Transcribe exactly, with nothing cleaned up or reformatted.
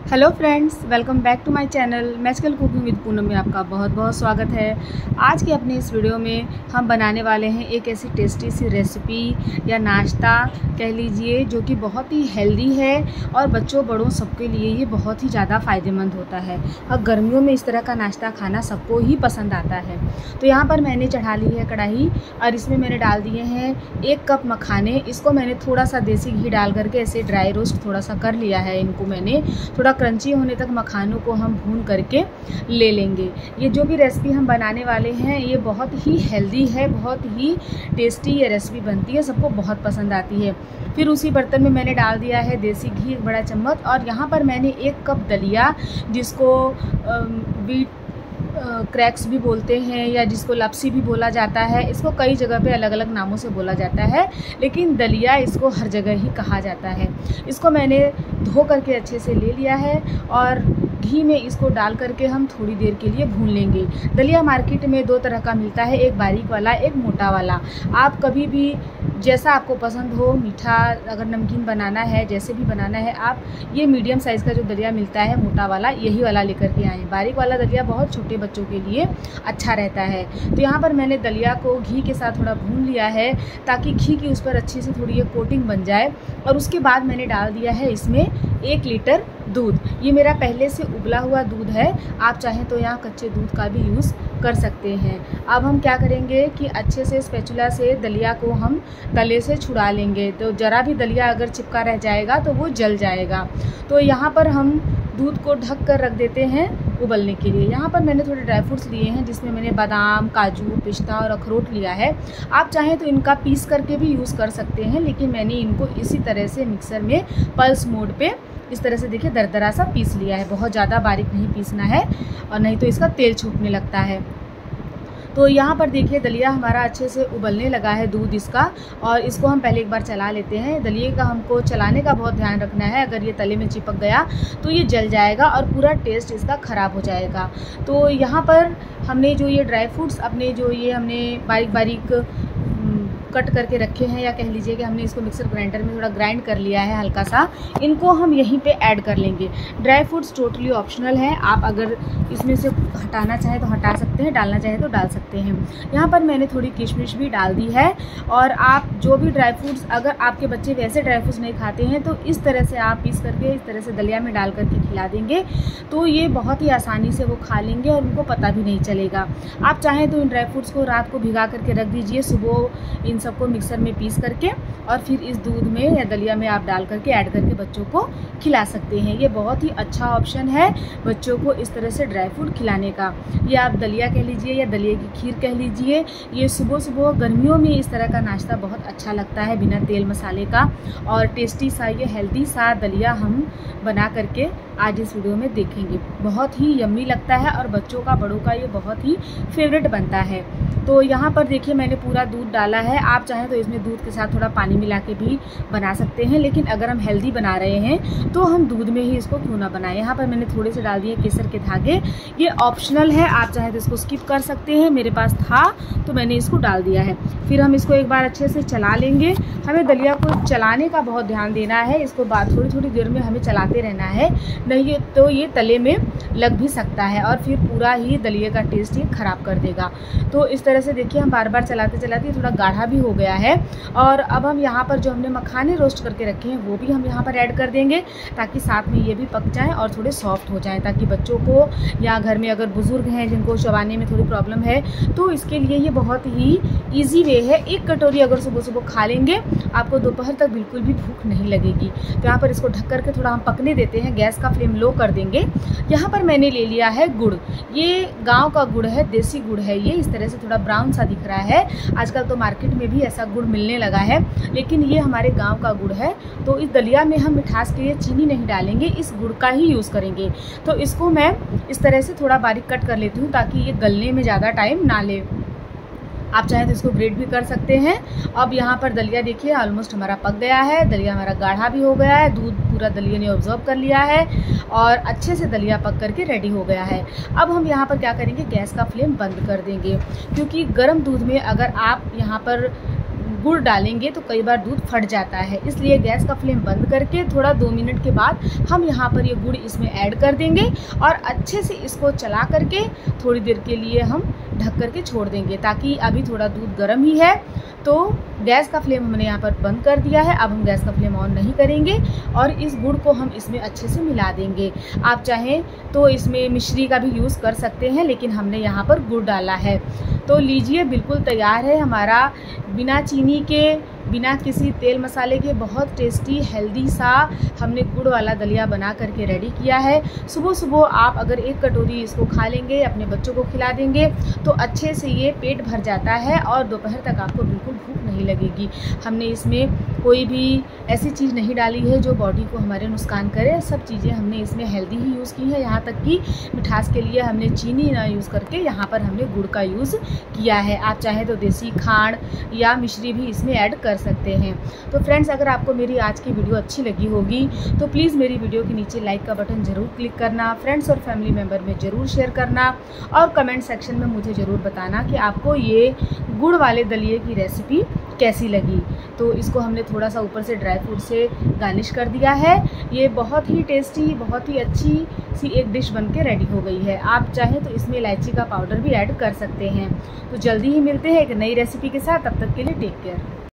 Hello friends, welcome back to my channel magical cooking with Poonam में आपका बहुत बहुत स्वागत है। आज के अपने इस वीडियो में हम बनाने वाले हैं एक ऐसी टेस्टी सी रेसिपी या नाश्ता कह लीजिए जो कि बहुत ही हेल्दी है और बच्चों बड़ों सबके लिए ये बहुत ही ज़्यादा फ़ायदेमंद होता है। और गर्मियों में इस तरह का नाश्ता खाना सबको ही पसंद आता है। तो यहाँ पर मैंने चढ़ा ली है कढ़ाई और इसमें मैंने डाल दिए हैं एक कप मखाने। इसको मैंने थोड़ा सा देसी घी डाल करके ऐसे ड्राई रोस्ट थोड़ा सा कर लिया है। इनको मैंने थोड़ा क्रंची होने तक मखानों को हम भून करके ले लेंगे। ये जो भी रेसिपी हम बनाने वाले हैं ये बहुत ही हेल्दी है, बहुत ही टेस्टी ये रेसिपी बनती है, सबको बहुत पसंद आती है। फिर उसी बर्तन में मैंने डाल दिया है देसी घी एक बड़ा चम्मच और यहाँ पर मैंने एक कप दलिया, जिसको बीट क्रैक्स भी बोलते हैं या जिसको लपसी भी बोला जाता है, इसको कई जगह पे अलग अलग नामों से बोला जाता है, लेकिन दलिया इसको हर जगह ही कहा जाता है। इसको मैंने धो करके अच्छे से ले लिया है और घी में इसको डाल करके हम थोड़ी देर के लिए भून लेंगे। दलिया मार्केट में दो तरह का मिलता है, एक बारीक वाला, एक मोटा वाला। आप कभी भी जैसा आपको पसंद हो, मीठा अगर नमकीन बनाना है, जैसे भी बनाना है, आप ये मीडियम साइज़ का जो दलिया मिलता है मोटा वाला, यही वाला लेकर के आएँ। बारीक वाला दलिया बहुत छोटे बच्चों के लिए अच्छा रहता है। तो यहाँ पर मैंने दलिया को घी के साथ थोड़ा भून लिया है ताकि घी की उस पर अच्छी से थोड़ी ये कोटिंग बन जाए। और उसके बाद मैंने डाल दिया है इसमें एक लीटर दूध। ये मेरा पहले से उबला हुआ दूध है, आप चाहें तो यहाँ कच्चे दूध का भी यूज़ कर सकते हैं। अब हम क्या करेंगे कि अच्छे से स्पैचुला से दलिया को हम तले से छुड़ा लेंगे। तो ज़रा भी दलिया अगर चिपका रह जाएगा तो वो जल जाएगा। तो यहाँ पर हम दूध को ढक कर रख देते हैं उबलने के लिए। यहाँ पर मैंने थोड़े ड्राई फ्रूट्स लिए हैं, जिसमें मैंने बादाम, काजू, पिस्ता और अखरोट लिया है। आप चाहें तो इनका पीस करके भी यूज़ कर सकते हैं, लेकिन मैंने इनको इसी तरह से मिक्सर में पल्स मोड पे इस तरह से देखिए दरदरा सा पीस लिया है। बहुत ज़्यादा बारीक नहीं पीसना है और नहीं तो इसका तेल छूटने लगता है। तो यहाँ पर देखिए दलिया हमारा अच्छे से उबलने लगा है, दूध इसका, और इसको हम पहले एक बार चला लेते हैं। दलिए का हमको चलाने का बहुत ध्यान रखना है, अगर ये तले में चिपक गया तो ये जल जाएगा और पूरा टेस्ट इसका ख़राब हो जाएगा। तो यहाँ पर हमने जो ये ड्राई फ्रूट्स अपने जो ये हमने बारीक बारीक कट करके रखे हैं, या कह लीजिए कि हमने इसको मिक्सर ग्राइंडर में थोड़ा ग्राइंड कर लिया है हल्का सा, इनको हम यहीं पे ऐड कर लेंगे। ड्राई फ्रूट्स टोटली ऑप्शनल है, आप अगर इसमें से हटाना चाहें तो हटा सकते हैं, डालना चाहें तो डाल सकते हैं। यहाँ पर मैंने थोड़ी किशमिश भी डाल दी है। और आप जो भी ड्राई फ्रूट्स, अगर आपके बच्चे वैसे ड्राई फ्रूट्स नहीं खाते हैं तो इस तरह से आप पीस करके इस तरह से दलिया में डाल करके खिला देंगे तो ये बहुत ही आसानी से वो खा लेंगे और उनको पता भी नहीं चलेगा। आप चाहें तो इन ड्राई फ्रूट्स को रात को भिगा करके रख दीजिए, सुबह इन सबको मिक्सर में पीस करके और फिर इस दूध में या दलिया में आप डाल करके ऐड करके बच्चों को खिला सकते हैं। ये बहुत ही अच्छा ऑप्शन है बच्चों को इस तरह से ड्राई फ्रूट खिलाने का। ये आप दलिया कह लीजिए या दलिया की खीर कह लीजिए, ये सुबह सुबह गर्मियों में इस तरह का नाश्ता बहुत अच्छा लगता है बिना तेल मसाले का। और टेस्टी सा ये हेल्दी सा दलिया हम बना करके आज इस वीडियो में देखेंगे। बहुत ही यम्मी लगता है और बच्चों का बड़ों का ये बहुत ही फेवरेट बनता है। तो यहाँ पर देखिए मैंने पूरा दूध डाला है। आप चाहें तो इसमें दूध के साथ थोड़ा पानी मिला के भी बना सकते हैं, लेकिन अगर हम हेल्दी बना रहे हैं तो हम दूध में ही इसको क्यों ना बनाएं। यहाँ पर मैंने थोड़े से डाल दिए केसर के धागे, ये ऑप्शनल है, आप चाहें तो इसको स्किप कर सकते हैं। मेरे पास था तो मैंने इसको डाल दिया है। फिर हम इसको एक बार अच्छे से चला लेंगे। हमें दलिया को चलाने का बहुत ध्यान देना है, इसको बाद थोड़ी थोड़ी देर में हमें चलाते रहना है, नहीं तो ये तले में लग भी सकता है और फिर पूरा ही दलिए का टेस्ट ये ख़राब कर देगा। तो इस तरह से देखिए हम बार बार चलाते चलाते थोड़ा गाढ़ा भी हो गया है। और अब हम यहाँ पर जो हमने मखाने रोस्ट करके रखे हैं वो भी हम यहाँ पर ऐड कर देंगे, ताकि साथ में ये भी पक जाएँ और थोड़े सॉफ्ट हो जाएँ, ताकि बच्चों को या घर में अगर बुज़ुर्ग हैं जिनको चबाने में थोड़ी प्रॉब्लम है तो इसके लिए ये बहुत ही ईजी वे है। एक कटोरी अगर सुबह सुबह खा लेंगे आपको दोपहर तक बिल्कुल भी भूख नहीं लगेगी। तो यहाँ पर इसको ढक करके थोड़ा हम पकने देते हैं, गैस का फ्लेम लो कर देंगे। यहाँ पर मैंने ले लिया है गुड़, ये गांव का गुड़ है, देसी गुड़ है। ये इस तरह से थोड़ा ब्राउन सा दिख रहा है। आजकल तो मार्केट में भी ऐसा गुड़ मिलने लगा है, लेकिन ये हमारे गांव का गुड़ है। तो इस दलिया में हम मिठास के लिए चीनी नहीं डालेंगे, इस गुड़ का ही यूज़ करेंगे। तो इसको मैं इस तरह से थोड़ा बारीक कट कर लेती हूँ ताकि ये गलने में ज़्यादा टाइम ना ले। आप चाहें तो इसको ग्रेट भी कर सकते हैं। अब यहाँ पर दलिया देखिए ऑलमोस्ट हमारा पक गया है, दलिया हमारा गाढ़ा भी हो गया है, दूध पूरा दलिया ने ऑब्जॉर्व कर लिया है और अच्छे से दलिया पक करके रेडी हो गया है। अब हम यहाँ पर क्या करेंगे, गैस का फ्लेम बंद कर देंगे, क्योंकि गर्म दूध में अगर आप यहाँ पर गुड़ डालेंगे तो कई बार दूध फट जाता है, इसलिए गैस का फ्लेम बंद करके थोड़ा दो मिनट के बाद हम यहाँ पर ये गुड़ इसमें ऐड कर देंगे और अच्छे से इसको चला करके थोड़ी देर के लिए हम ढक करके छोड़ देंगे, ताकि अभी थोड़ा दूध गर्म ही है। तो गैस का फ्लेम हमने यहाँ पर बंद कर दिया है। अब हम गैस का फ्लेम ऑन नहीं करेंगे और इस गुड़ को हम इसमें अच्छे से मिला देंगे। आप चाहें तो इसमें मिश्री का भी यूज़ कर सकते हैं, लेकिन हमने यहाँ पर गुड़ डाला है। तो लीजिए, बिल्कुल तैयार है हमारा बिना चीनी के, बिना किसी तेल मसाले के बहुत टेस्टी हेल्दी सा हमने गुड़ वाला दलिया बना करके रेडी किया है। सुबह सुबह आप अगर एक कटोरी इसको खा लेंगे, अपने बच्चों को खिला देंगे तो अच्छे से ये पेट भर जाता है और दोपहर तक आपको बिल्कुल भूख नहीं लगेगी। हमने इसमें कोई भी ऐसी चीज़ नहीं डाली है जो बॉडी को हमारे नुकसान करे। सब चीज़ें हमने इसमें हेल्दी ही यूज़ की है। यहाँ तक कि मिठास के लिए हमने चीनी ना यूज़ करके यहाँ पर हमने गुड़ का यूज़ किया है। आप चाहें तो देसी खांड या मिश्री भी इसमें ऐड कर सकते हैं। तो फ्रेंड्स, अगर आपको मेरी आज की वीडियो अच्छी लगी होगी तो प्लीज़ मेरी वीडियो के नीचे लाइक का बटन ज़रूर क्लिक करना, फ्रेंड्स और फैमिली मेम्बर में ज़रूर शेयर करना और कमेंट सेक्शन में मुझे ज़रूर बताना कि आपको ये गुड़ वाले दलिए की रेसिपी कैसी लगी। तो इसको हमने थोड़ा सा ऊपर से ड्राई फ्रूट से गार्निश कर दिया है। ये बहुत ही टेस्टी, बहुत ही अच्छी सी एक डिश बनके रेडी हो गई है। आप चाहें तो इसमें इलायची का पाउडर भी ऐड कर सकते हैं। तो जल्दी ही मिलते हैं एक नई रेसिपी के साथ। तब तक के लिए टेक केयर।